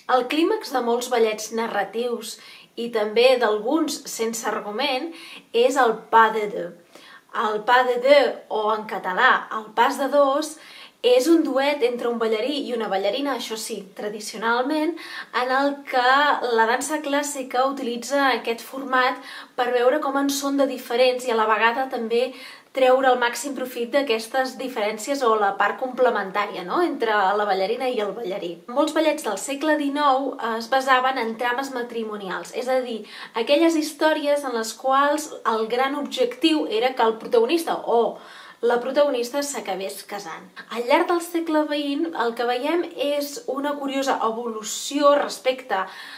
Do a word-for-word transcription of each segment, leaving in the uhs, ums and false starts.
El clímax de molts ballets narratius i també d'alguns sense argument és el pas de deux. El pas de deux, o en català, el pas de dos, és un duet entre un ballarí i una ballarina, això sí, tradicionalment, en el que la dansa clàssica utilitza aquest format per veure com en són de diferents i a la vegada també treure el màxim profit d'aquestes diferències o la part complementària, no?, entre la ballarina i el ballarí. Molts ballets del segle dinou es basaven en trames matrimonials, és a dir, aquelles històries en les quals el gran objectiu era que el protagonista o la protagonista s'acabés casant. Al llarg del segle vint el que veiem és una curiosa evolució respecte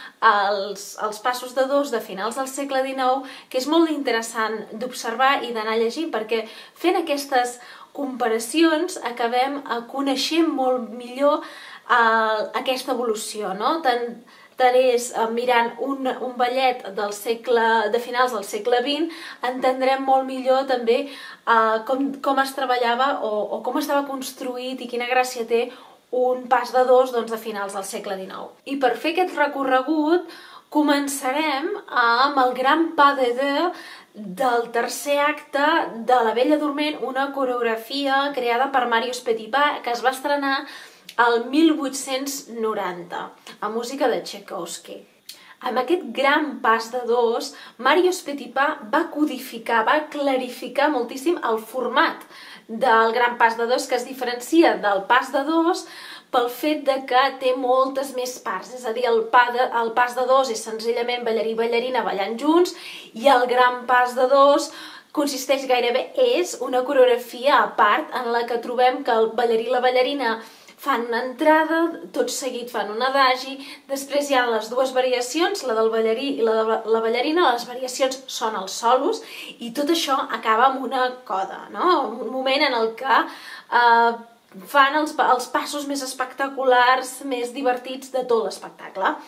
als, als passos de dos de finals del segle dinou, que és molt interessant d'observar i d'anar llegint, perquè fent aquestes comparacions acabem coneixent molt millor eh, aquesta evolució, no? Tant, tant és eh, mirant un, un ballet del segle, de finals del segle vint, entendrem molt millor també eh, com, com es treballava o, o com estava construït i quina gràcia té un pas de dos doncs, de finals del segle dinou. I per fer aquest recorregut començarem amb el gran pas de deux del tercer acte de La Bella Dorment, una coreografia creada per Marius Petipa que es va estrenar el mil vuit-cents noranta, a música de Tchaikovsky. Amb aquest gran pas de dos, Marius Petipa va codificar, va clarificar moltíssim el format del gran pas de dos, que es diferencia del pas de dos pel fet de que té moltes més parts, és a dir, el, pa de, el pas de dos és senzillament ballarí i ballarina ballant junts i el gran pas de dos consisteix gairebé, és una coreografia a part en la que trobem que el ballarí i la ballarina fan una entrada, tot seguit fan un adagi, després hi ha les dues variacions, la del ballarí i la de la ballarina, les variacions són els solos i tot això acaba amb una coda, no? Un moment en el que eh, fan els, els passos més espectaculars, més divertits de tot l'espectacle.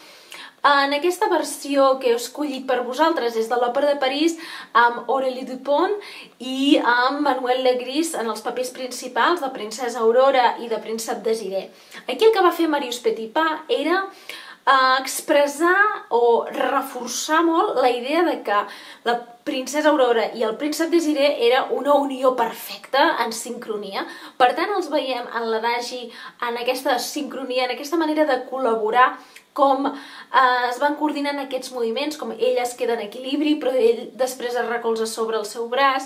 En aquesta versió que he escollit per vosaltres és de l'Òpera de París amb Aurélie Dupont i amb Manuel Legris en els papers principals de Princesa Aurora i de Príncep Desiré. Aquí el que va fer Marius Petipa era eh, expressar o reforçar molt la idea de que la Princesa Aurora i el Príncep Desiré era una unió perfecta en sincronia. Per tant, els veiem en l'adagi, en aquesta sincronia, en aquesta manera de col·laborar, com eh, es van coordinant aquests moviments, com ella es queda en equilibri, però ell després es recolza sobre el seu braç.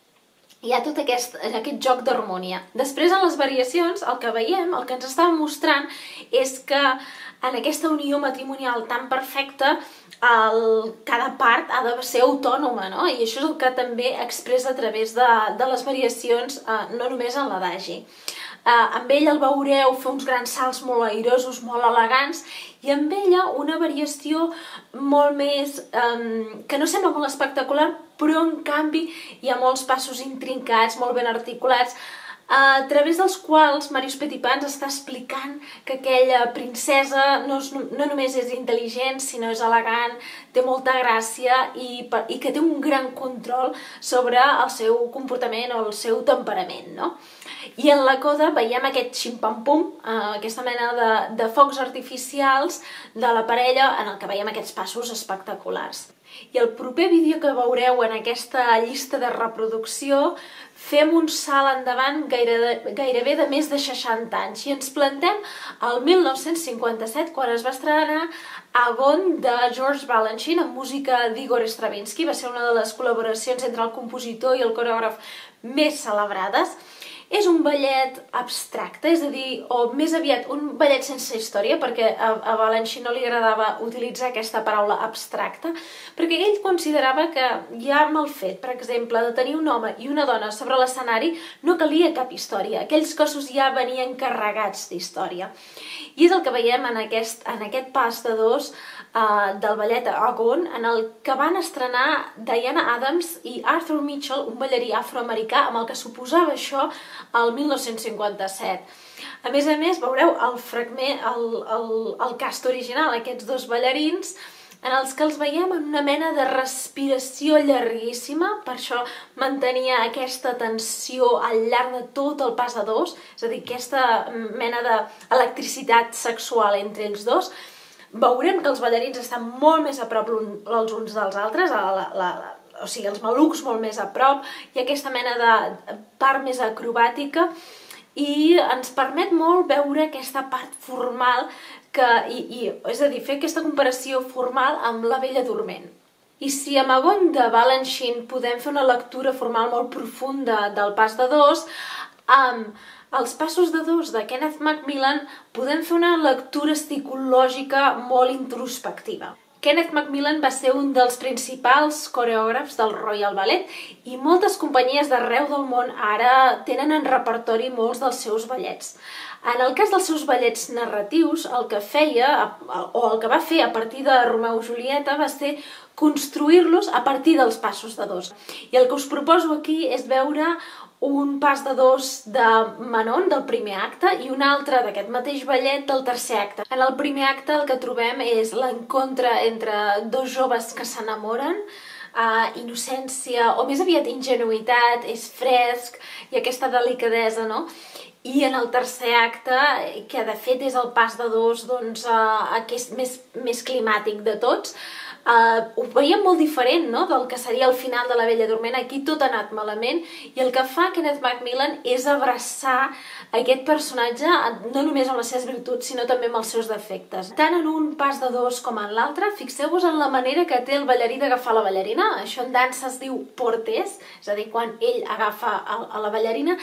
Hi ha tot aquest, aquest joc d'harmonia. Després, en les variacions, el que veiem, el que ens estava mostrant, és que en aquesta unió matrimonial tan perfecta, el, cada part ha de ser autònoma, no? I això és el que també expressa a través de, de les variacions, eh, no només en l'adagi. Uh, amb ella el veureu fer uns grans salts molt airosos, molt elegants, i amb ella una variació molt més, um, que no sembla molt espectacular, però en canvi hi ha molts passos intrincats, molt ben articulats, a través dels quals Marius Petipa ens està explicant que aquella princesa no, és, no només és intel·ligent, sinó és elegant, té molta gràcia i, i que té un gran control sobre el seu comportament o el seu temperament, no? I en la coda veiem aquest xim-pam-pum, eh, aquesta mena de, de focs artificials de la parella en el que veiem aquests passos espectaculars. I el proper vídeo que veureu en aquesta llista de reproducció fem un salt endavant gairebé, gairebé de més de seixanta anys i ens plantem al mil nou-cents cinquanta-set, quan es va estrenar Agon de George Balanchine amb música d'Igor Stravinsky. Va ser una de les col·laboracions entre el compositor i el coreògraf més celebrades. És un ballet abstracte, és a dir, o més aviat un ballet sense història, perquè a, a Balanchine no li agradava utilitzar aquesta paraula abstracta, perquè ell considerava que ja mal fet, per exemple, de tenir un home i una dona sobre l'escenari, no calia cap història, aquells cossos ja venien carregats d'història. I és el que veiem en aquest, en aquest pas de dos uh, del ballet Agon, en el que van estrenar Diana Adams i Arthur Mitchell, un ballarí afroamericà, amb el que suposava això al mil nou-cents cinquanta-set. A més a més, veureu el fragment, el, el, el cast original, aquests dos ballarins, en els que els veiem en una mena de respiració llarguíssima, per això mantenia aquesta tensió al llarg de tot el pas de dos, és a dir, aquesta mena d'electricitat sexual entre ells dos. veurem que els ballarins estan molt més a prop els uns dels altres, a la, la, la, o sigui, els malucs molt més a prop, i aquesta mena de part més acrobàtica, i ens permet molt veure aquesta part formal, que, i, i, és a dir, fer aquesta comparació formal amb La Bella Dorment. I si amb Agony de Balanchine podem fer una lectura formal molt profunda del Pas de Dos, amb Els Passos de Dos de Kenneth Macmillan podem fer una lectura psicològica molt introspectiva. Kenneth Macmillan va ser un dels principals coreògrafs del Royal Ballet i moltes companyies d'arreu del món ara tenen en repertori molts dels seus ballets. En el cas dels seus ballets narratius, el que feia, o el que va fer a partir de Romeu i Julieta, va ser construir-los a partir dels Passos de Dos. I el que us proposo aquí és veure un pas de dos de Manon, del primer acte, i un altre d'aquest mateix ballet del tercer acte. En el primer acte el que trobem és l'encontre entre dos joves que s'enamoren, uh, innocència, o més aviat ingenuïtat, és fresc, i aquesta delicadesa, no? I en el tercer acte, que de fet és el pas de dos, doncs, uh, aquest més, més climàtic de tots, Uh, ho veiem molt diferent, no?, del que seria el final de La Bella Dorment. Aquí tot ha anat malament, i el que fa Kenneth Macmillan és abraçar aquest personatge no només amb les seves virtuts, sinó també amb els seus defectes. Tant en un pas de dos com en l'altre, fixeu-vos en la manera que té el ballarí d'agafar la ballarina. Això en dansa es diu portés, és a dir, quan ell agafa a la ballarina,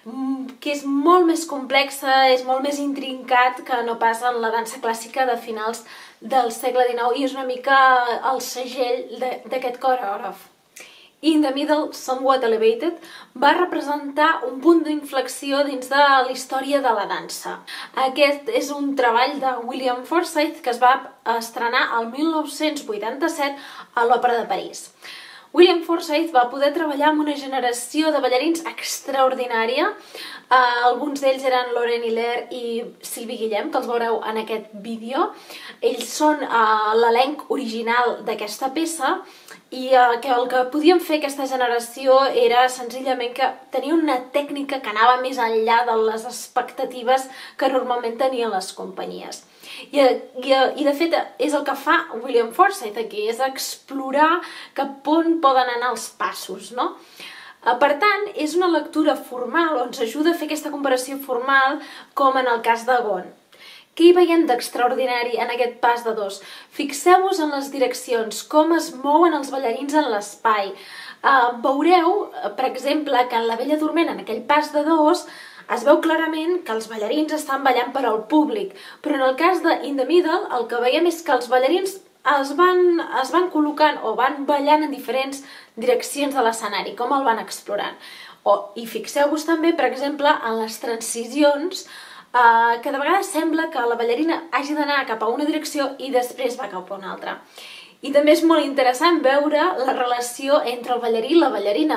que és molt més complexa, és molt més intrincat que no pas en la dansa clàssica de finals del segle dinou, i és una mica el segell d'aquest coreògraf. In the Middle, Somewhat Elevated, va representar un punt d'inflexió dins de la història de la dansa. Aquest és un treball de William Forsythe que es va estrenar el mil nou-cents vuitanta-set a l'Òpera de París. William Forsythe va poder treballar amb una generació de ballarins extraordinària. Uh, alguns d'ells eren Laurent Hilaire i Sylvie Guillem, que els veureu en aquest vídeo. Ells són uh, l'elenc original d'aquesta peça, i uh, que el que podien fer aquesta generació era senzillament que tenien una tècnica que anava més enllà de les expectatives que normalment tenien les companyies. I, i, i de fet és el que fa William Forsythe aquí, és explorar cap on poden anar els passos, no? Per tant, és una lectura formal on ens ajuda a fer aquesta comparació formal, com en el cas d'Agony. Què hi veiem d'extraordinari en aquest pas de dos? Fixeu-vos en les direccions, com es mouen els ballarins en l'espai. Uh, veureu, per exemple, que en La Bella Dorment, en aquell pas de dos, es veu clarament que els ballarins estan ballant per al públic, però en el cas de In the Middle el que veiem és que els ballarins es van, es van col·locant o van ballant en diferents direccions de l'escenari, com el van explorant. O, i fixeu-vos també, per exemple, en les transicions, eh, que de vegades sembla que la ballarina hagi d'anar cap a una direcció i després va cap a una altra. I també és molt interessant veure la relació entre el ballarí i la ballarina.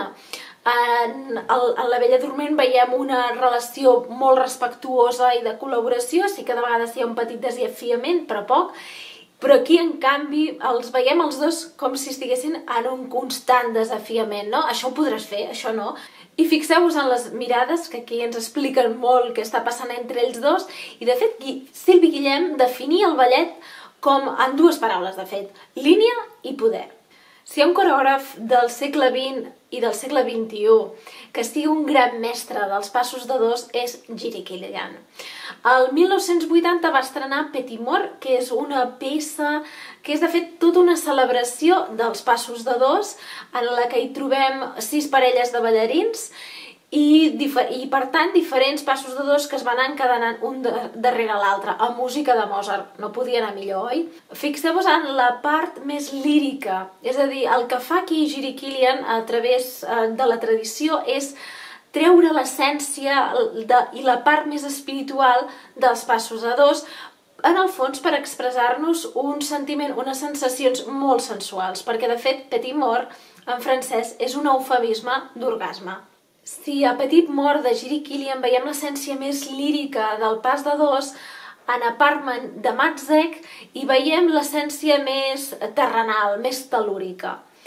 En, el, en La Bella Dorment veiem una relació molt respectuosa i de col·laboració, sí que de vegades hi ha un petit desafiament, però poc, però aquí, en canvi, els veiem els dos com si estiguessin en un constant desafiament, no? Això ho podràs fer, això no. I fixeu-vos en les mirades, que aquí ens expliquen molt què està passant entre ells dos, i de fet, Sylvie Guillem definia el ballet com en dues paraules, de fet, línia i poder. Si hi ha un coreògraf del segle vint i del segle vint-i-u que sigui un gran mestre dels passos de dos és Jiri Kilian. El mil nou-cents vuitanta va estrenar Petit Mort, que és una peça que és de fet tota una celebració dels passos de dos, en la que hi trobem sis parelles de ballarins i, i per tant diferents passos de dos que es van encadenant un de, darrere l'altre, amb música de Mozart. No podia anar millor, oi? Fixeu-vos en la part més lírica, és a dir, el que fa aquí Jiri Kilian a través de la tradició és treure l'essència i la part més espiritual dels passos de dos, en el fons per expressar-nos un sentiment, unes sensacions molt sensuals, perquè de fet Petit Mort en francès és un eufemisme d'orgasme. Si a Petit Mort de Jiri Kilian veiem l'essència més lírica del pas de dos, en Apartment de Matzek hi veiem l'essència més terrenal, més tel·lúrica.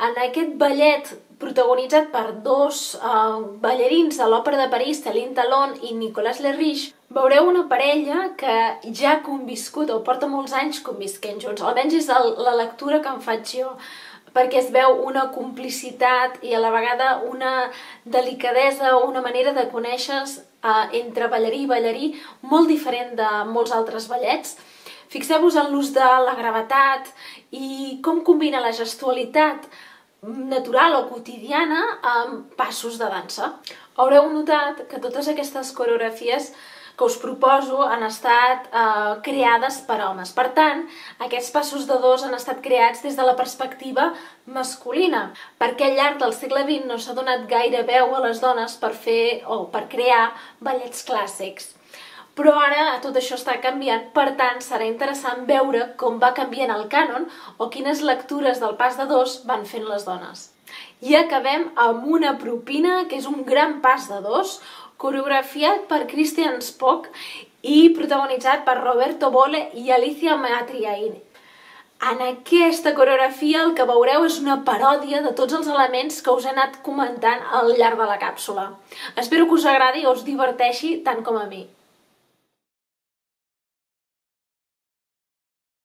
En aquest ballet protagonitzat per dos uh, ballarins de l'Òpera de París, Céline Talon i Nicolas Le Riche, veureu una parella que ja ha conviscut o porta molts anys convisquent junts. Almenys és el, la lectura que em faig jo, perquè es veu una complicitat i a la vegada una delicadesa o una manera de conèixer-se uh, entre ballarí i ballarí molt diferent de molts altres ballets. Fixeu-vos en l'ús de la gravetat i com combina la gestualitat natural o quotidiana amb passos de dansa. Haureu notat que totes aquestes coreografies que us proposo han estat eh, creades per homes. Per tant, aquests passos de dos han estat creats des de la perspectiva masculina, perquè al llarg del segle vint no s'ha donat gaire veu a les dones per fer o per crear ballets clàssics. Però ara tot això està canviant, per tant serà interessant veure com va canviant el cànon o quines lectures del pas de dos van fent les dones. I acabem amb una propina, que és un gran pas de dos, coreografiat per Christian Spock i protagonitzat per Roberto Bolle i Alicia Matriaini. En aquesta coreografia el que veureu és una paròdia de tots els elements que us he anat comentant al llarg de la càpsula. Espero que us agradi i us diverteixi tant com a mi.